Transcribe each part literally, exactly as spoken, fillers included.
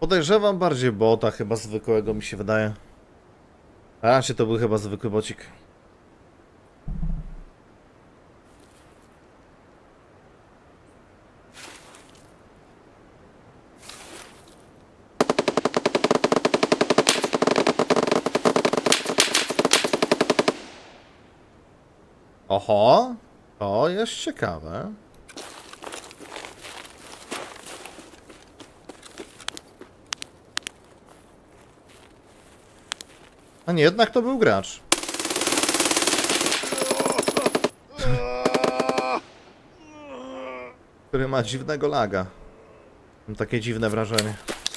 Podejrzewam bardziej bota, chyba zwykłego mi się wydaje. A raczej to był chyba zwykły bocik. Oho, to jest ciekawe. A nie, jednak to był gracz. Który ma dziwnego laga. Mam takie dziwne wrażenie.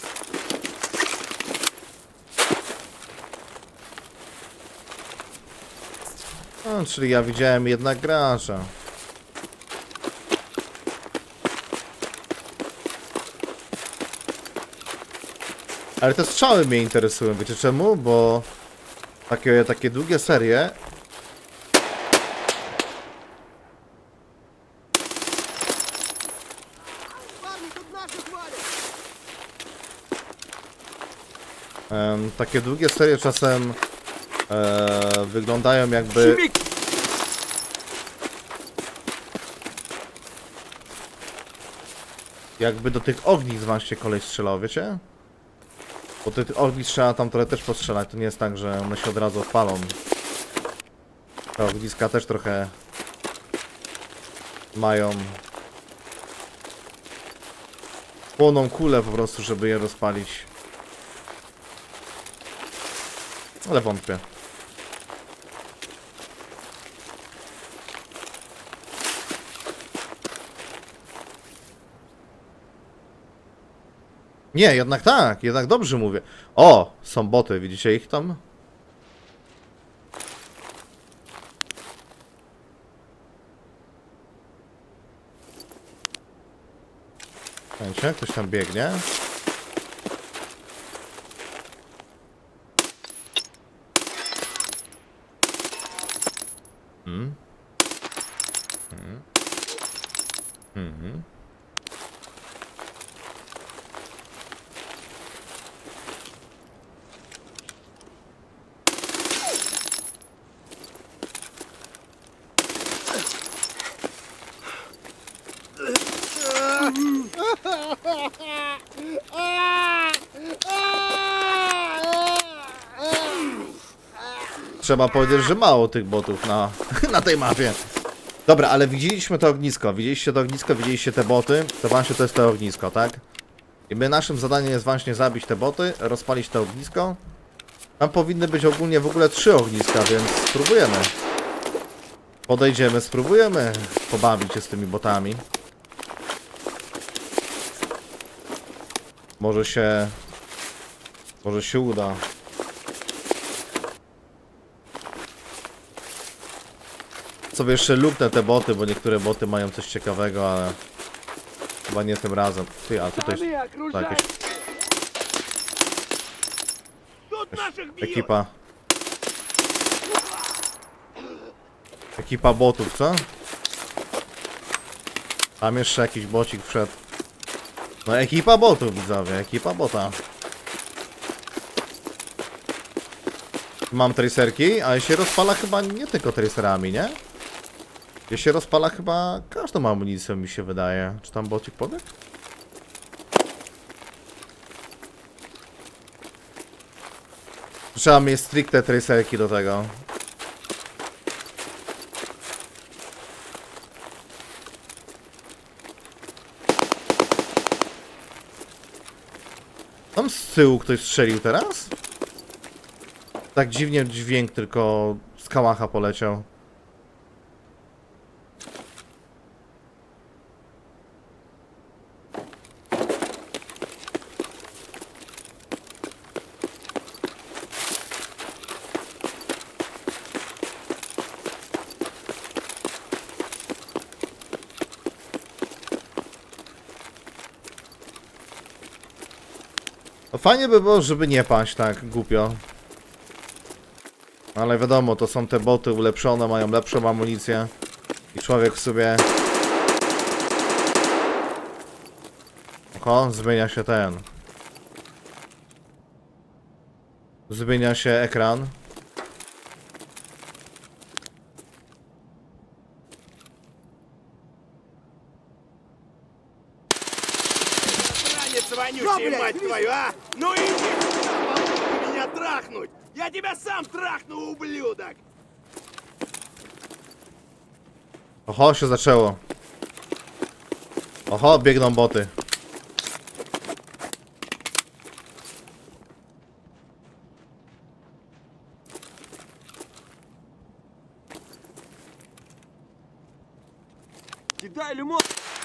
No, czyli ja widziałem jednak gracza. Ale te strzały mnie interesują, wiecie czemu? Bo takie, takie długie serie um, takie długie serie czasem e, wyglądają jakby jakby do tych ognisk właśnie koleś strzelał, wiecie? Bo tych ognisk trzeba tam trochę też postrzelać, to nie jest tak, że one się od razu odpalą. Te ogniska też trochę mają płoną kulę po prostu, żeby je rozpalić. Ale wątpię. Nie, jednak tak, jednak dobrze mówię. O, są boty, widzicie ich tam? Wiecie, ktoś tam biegnie. Hmm. Hmm. Hmm. Trzeba powiedzieć, że mało tych botów na, na tej mapie. Dobra, ale widzieliśmy to ognisko. Widzieliście to ognisko, widzieliście te boty. To właśnie to jest to ognisko, tak? I my naszym zadaniem jest właśnie zabić te boty, rozpalić to ognisko. Tam powinny być ogólnie w ogóle trzy ogniska, więc spróbujemy. Podejdziemy, spróbujemy pobawić się z tymi botami. Może się... Może się uda. Sobie jeszcze luknę te boty, bo niektóre boty mają coś ciekawego, ale chyba nie tym razem. Ty, a tutaj to jakieś... jakaś ekipa. Ekipa botów, co? Tam jeszcze jakiś bocik wszedł. No ekipa botów, widzowie, ekipa bota. Mam tracerki, ale się rozpala chyba nie tylko tracerami, nie? Ja się rozpala chyba każdą amunicją, mi się wydaje. Czy tam bocik pobiegł? Trzeba mieć stricte tracerki do tego. Tam z tyłu ktoś strzelił teraz? Tak dziwnie dźwięk tylko z kałacha poleciał. No fajnie by było, żeby nie paść tak głupio. Ale wiadomo, to są te boty ulepszone, mają lepszą amunicję. I człowiek sobie... Oho, zmienia się ten. Zmienia się ekran. Вонючий, мать твою, а! Ну иди сюда, меня трахнуть! Я тебя сам трахну, ублюдок! Oho, się zaczęło. Oho, biegną boty. Кидай лимон!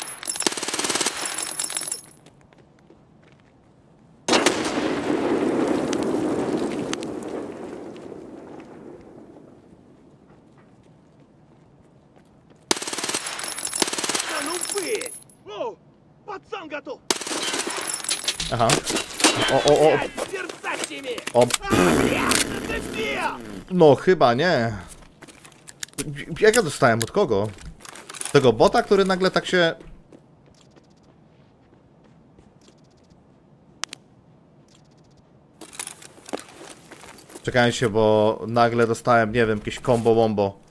Да ну вы! О, пацан готов! Aha. O, o, o. Пять сердца ими! O. А, блядь, ты сбил! No, chyba nie. Jak ja dostałem? Od kogo? Tego bota, który nagle tak się... Czekajcie, bo nagle dostałem, nie wiem, jakieś combo wombo.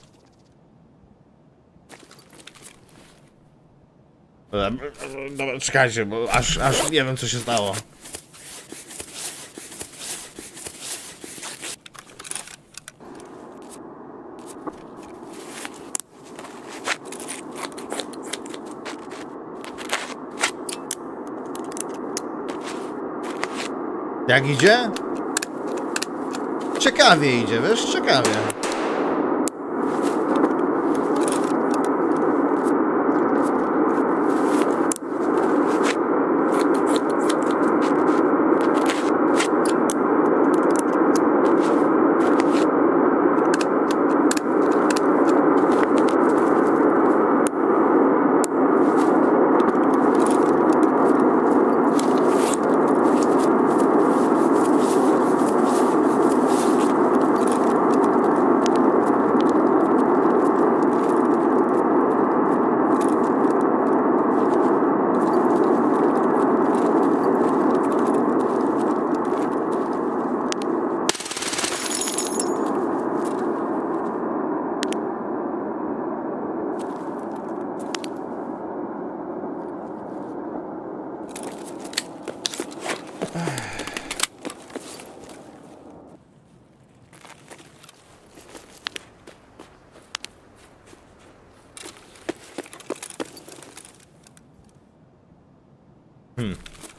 Dobra, czekajcie, bo aż, aż nie wiem, co się stało. Jak idzie? Ciekawie idzie, wiesz? Ciekawie. Hmm.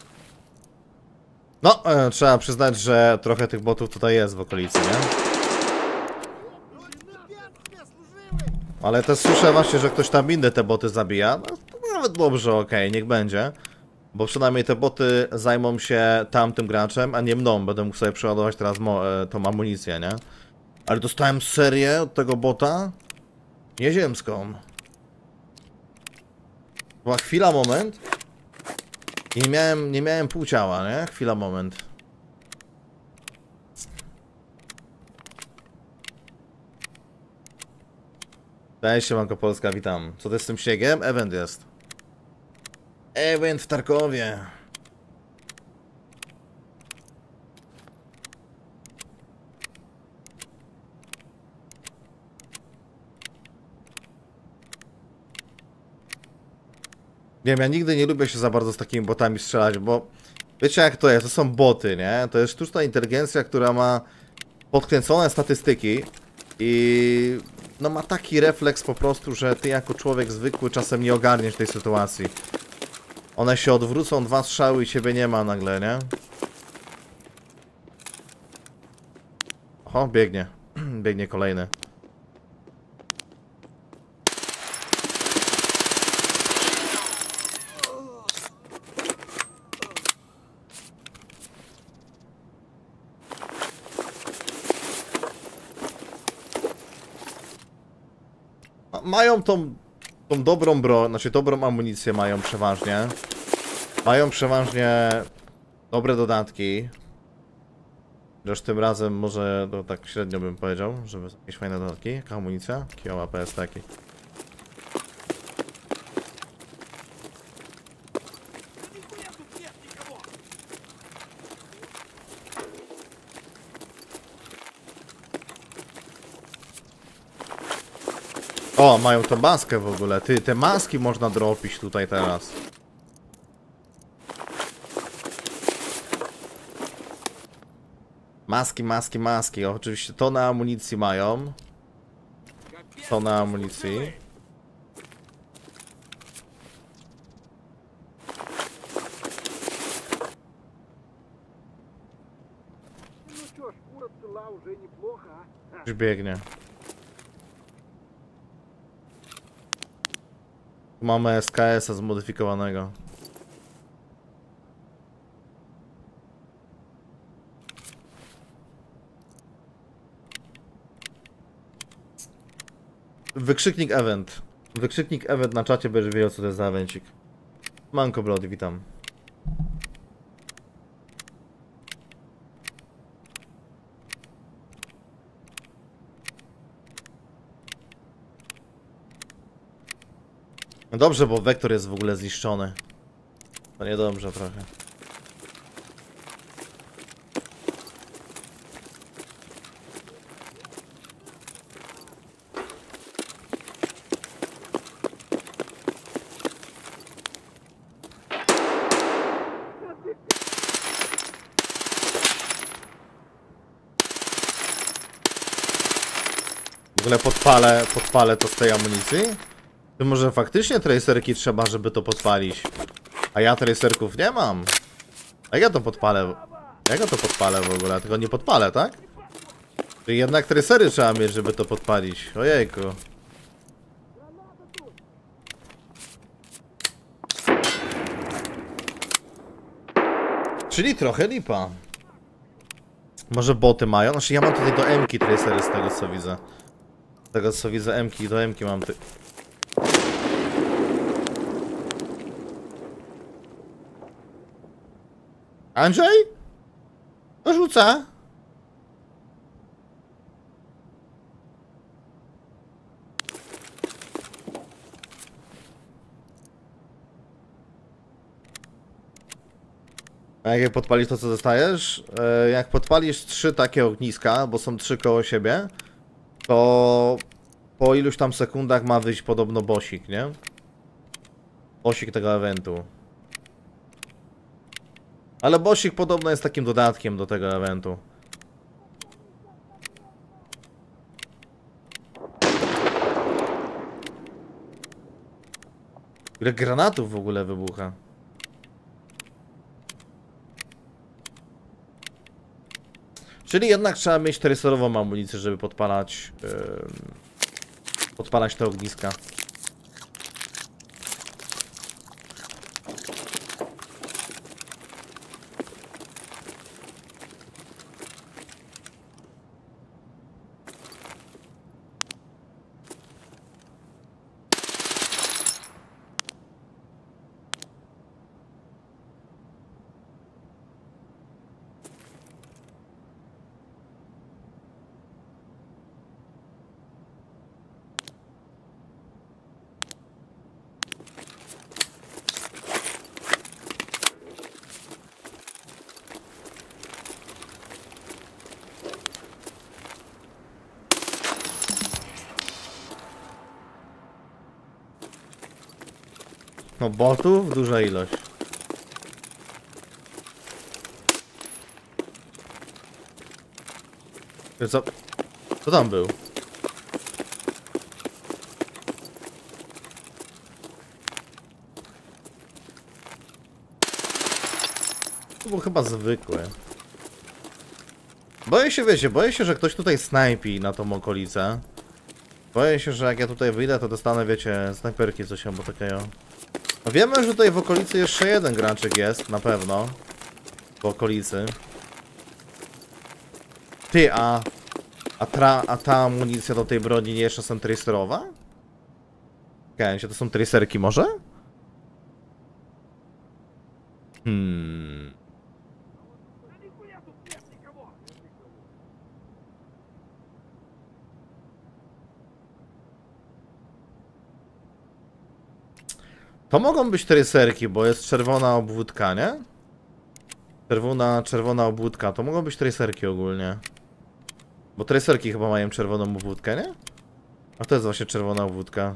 No, e, trzeba przyznać, że trochę tych botów tutaj jest w okolicy, nie? Ale też słyszę właśnie, że ktoś tam inny te boty zabija. No, to nawet dobrze, okej, okay, niech będzie. Bo przynajmniej te boty zajmą się tamtym graczem, a nie mną. Będę mógł sobie przeładować teraz mo e, tą amunicję, nie? Ale dostałem serię od tego bota nieziemską. Była chwila, moment. I nie miałem, nie miałem pół ciała, nie? Chwila, moment. Cześć, siemanko Polska, witam. Co to jest z tym śniegiem? Event jest. Event w Tarkowie. Nie wiem, ja nigdy nie lubię się za bardzo z takimi botami strzelać, bo wiecie jak to jest, to są boty, nie? To jest sztuczna inteligencja, która ma podkręcone statystyki i no ma taki refleks po prostu, że ty jako człowiek zwykły czasem nie ogarniesz tej sytuacji. One się odwrócą, dwa strzały i ciebie nie ma nagle, nie? O, biegnie. Biegnie kolejny. Mają tą, tą dobrą broń, znaczy dobrą amunicję mają przeważnie. Mają przeważnie dobre dodatki. Chociaż tym razem może to tak średnio bym powiedział, żeby jakieś fajne dodatki. Jaka amunicja? Kioła P S taki. O, mają tą maskę w ogóle. Ty, te maski można dropić tutaj teraz. Maski, maski, maski. Oczywiście to na amunicji mają. To na amunicji. Ну что ж, шкура цела уже неплохо, а? Już biegnie. Tu mamy S K S-a zmodyfikowanego. Wykrzyknik event. Wykrzyknik event na czacie, będziesz wiedział, co to jest za evencik. Manko Bloody, witam. No dobrze, bo wektor jest w ogóle zniszczony. To niedobrze trochę. W ogóle podpalę, podpalę to z tej amunicji? Czy może faktycznie tracerki trzeba, żeby to podpalić? A ja tracerków nie mam. Jak ja to podpalę? Jak ja to podpalę w ogóle? Tego nie podpalę, tak? Czyli jednak tracery trzeba mieć, żeby to podpalić. Ojejku. Czyli trochę lipa. Może boty mają? Znaczy ja mam tutaj do M-ki tracery z tego co widzę. Z tego co widzę M-ki, do M-ki mam ty... Andrzej? To rzuca. A jak podpalisz to co dostajesz? E, jak podpalisz trzy takie ogniska, bo są trzy koło siebie, to po iluś tam sekundach ma wyjść podobno bossik, nie? Bossik tego eventu. Ale bossik podobno jest takim dodatkiem do tego eventu. Ile granatów w ogóle wybucha? Czyli jednak trzeba mieć tracerową amunicję, żeby podpalać yy, podpalać te ogniska. No botów duża ilość. Co? Co tam był? To był chyba zwykły. Boję się, wiecie, boję się, że ktoś tutaj snajpi na tą okolicę. Boję się, że jak ja tutaj wyjdę, to dostanę, wiecie, snajperki coś albo takiego. No wiemy, że tutaj w okolicy jeszcze jeden granczyk jest, na pewno. W okolicy. Ty, a... A, tra, a ta amunicja do tej broni nie jest czasem tracerowa? Okej, to są tracerki może? Hmm... To mogą być tracerki, bo jest czerwona obwódka, nie? Czerwona, czerwona obwódka, to mogą być tracerki ogólnie. Bo tracerki chyba mają czerwoną obwódkę, nie? A to jest właśnie czerwona wódka.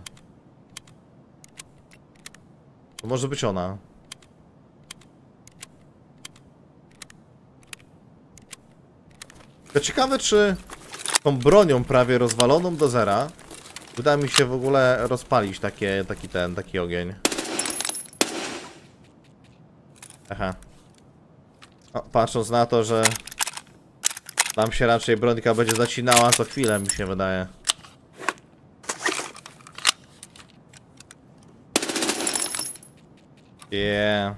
To może być ona. To ciekawe, czy tą bronią prawie rozwaloną do zera uda mi się w ogóle rozpalić takie, taki ten, taki ogień. Aha. O, patrząc na to, że tam się raczej brońka będzie zacinała co chwilę, mi się wydaje. Yeah.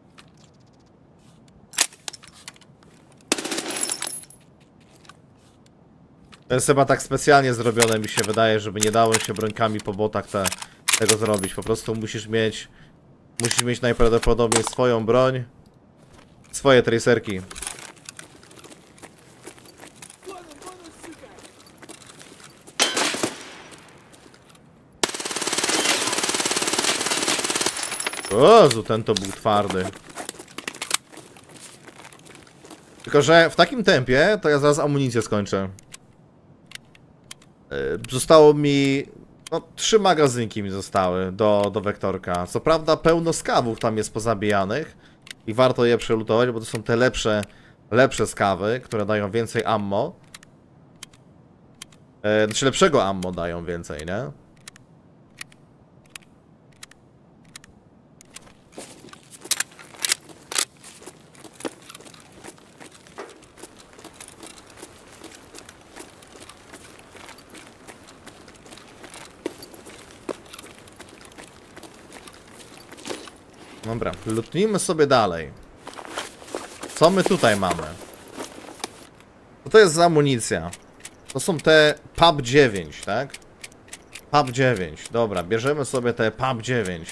To jest chyba tak specjalnie zrobione, mi się wydaje, żeby nie dało się brońkami po botach te, tego zrobić. Po prostu musisz mieć musisz mieć najprawdopodobniej swoją broń, swoje tracerki. Ozu, ten to był twardy. Tylko że w takim tempie to ja zaraz amunicję skończę. Zostało mi... No, trzy magazynki mi zostały do, do wektorka. Co prawda pełno skawów tam jest pozabijanych i warto je przelutować, bo to są te lepsze, lepsze skawy, które dają więcej ammo. E, znaczy lepszego ammo dają więcej, nie? Dobra, lutnijmy sobie dalej. Co my tutaj mamy? Co to jest za amunicja? To są te P A P dziewięć, tak? P A P dziewięć, dobra, bierzemy sobie te P A P dziewięć.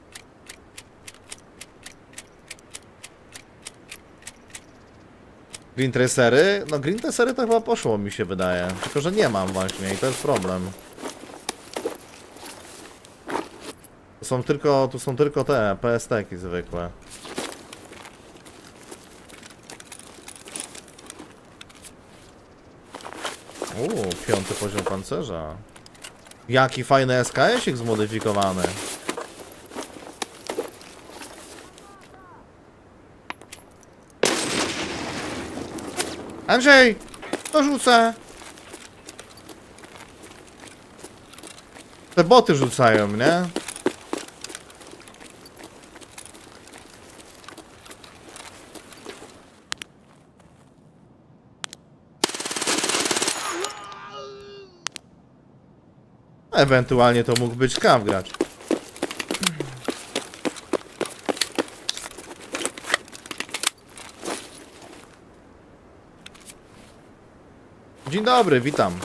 Green Tracery? No Green Tracery to chyba poszło, mi się wydaje. Tylko że nie mam właśnie i to jest problem. Tu są tylko, tu są tylko te P S T-ki zwykłe. Uuu, piąty poziom pancerza. Jaki fajny S K S-ik zmodyfikowany. Andrzej! To rzucę! Te boty rzucają, nie? Ewentualnie to mógł być kaw gracz. Dzień dobry, witam.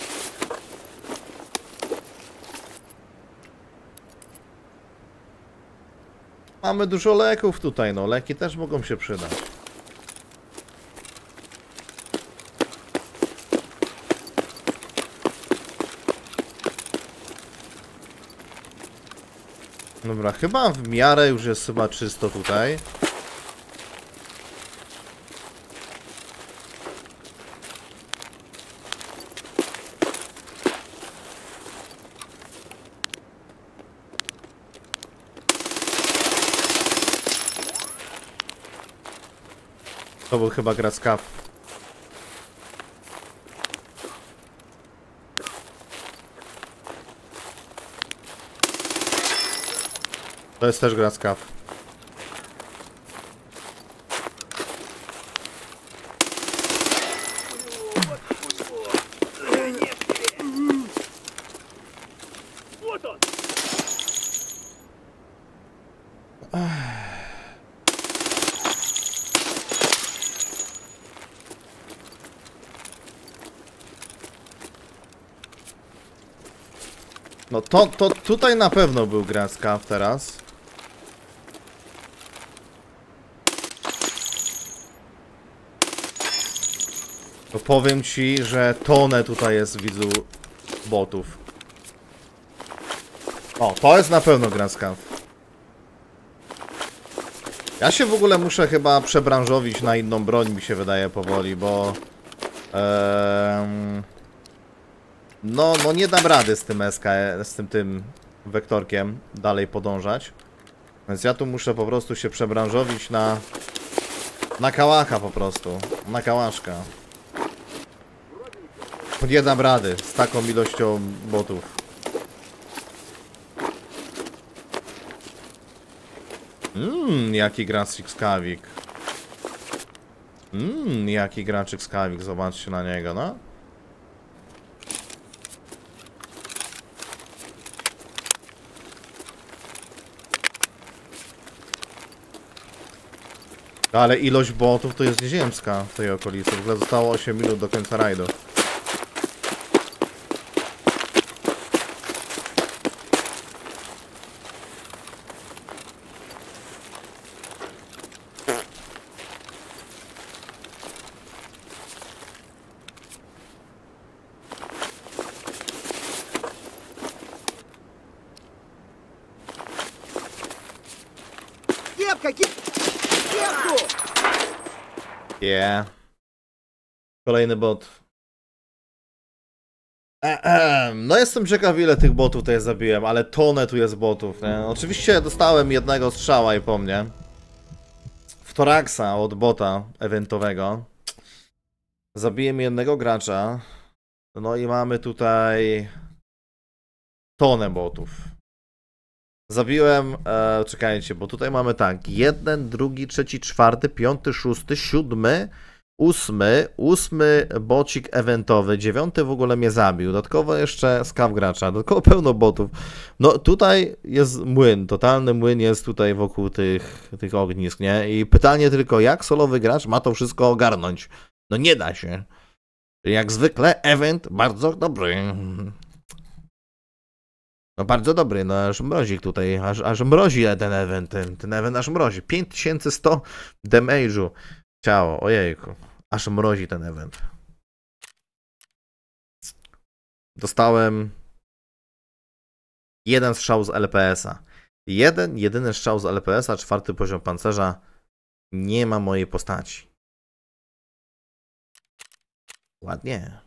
Mamy dużo leków tutaj, no leki też mogą się przydać. Dobra, chyba w miarę już jest chyba czysto tutaj. To był chyba gra z kaw. To jest też gra z kaw. No to, to tutaj na pewno był gra z kaw teraz. To powiem ci, że tonę tutaj jest, widzu, botów. O, to jest na pewno gra z kaw. Ja się w ogóle muszę chyba przebranżowić na inną broń, mi się wydaje powoli, bo... Em, No, no nie dam rady z tym S K, z tym tym wektorkiem dalej podążać. Więc ja tu muszę po prostu się przebranżowić na... Na kałacha po prostu. Na kałaszka. Nie dam rady z taką ilością botów. Mmm, jaki graczyk skawik. Mmm, jaki graczyk skawik. Zobaczcie na niego, no. Ale ilość botów to jest nieziemska w tej okolicy. W ogóle zostało osiem minut do końca rajdu. Кепка, кеп... Кепку! Yeah. Kolejny bot. Ehem. No jestem ciekaw, ile tych botów tutaj zabiłem, ale tonę tu jest botów, nie? Oczywiście dostałem jednego strzała i po mnie. W Toraxa od bota eventowego. Zabiłem jednego gracza. No i mamy tutaj tonę botów. Zabiłem, e, czekajcie, bo tutaj mamy tak, jeden, drugi, trzeci, czwarty, piąty, szósty, siódmy, ósmy, ósmy bocik eventowy, dziewiąty w ogóle mnie zabił, dodatkowo jeszcze skaw gracza, dodatkowo pełno botów. No tutaj jest młyn, totalny młyn jest tutaj wokół tych, tych ognisk, nie? I pytanie tylko, jak solowy gracz ma to wszystko ogarnąć? No nie da się. Jak zwykle event bardzo dobry. No bardzo dobry, no aż mrozik tutaj, aż, aż mrozi ten event, ten, ten event aż mrozi. pięć tysięcy sto damage'u ciało, ojejku, aż mrozi ten event. Dostałem jeden strzał z L P S-a. Jeden, jedyny strzał z L P S-a, czwarty poziom pancerza. Nie ma mojej postaci. Ładnie.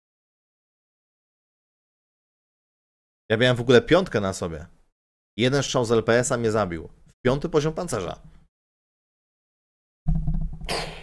Ja miałem w ogóle piątkę na sobie. Jeden strzał z L P S-a mnie zabił. Piąty poziom pancerza.